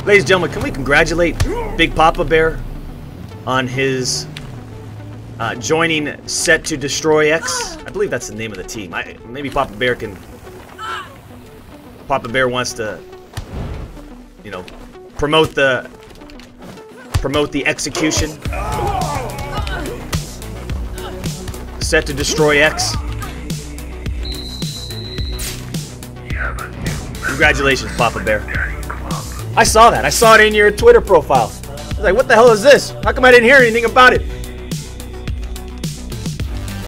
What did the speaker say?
Ladies and gentlemen, can we congratulate Big Papabear on his joining SetToDestroyX? I believe that's the name of the team. Maybe Papabear can... Papabear wants to, you know, promote the execution. SetToDestroyX. Congratulations, Papabear. I saw that. I saw it in your Twitter profile. I was like, what the hell is this? How come I didn't hear anything about it?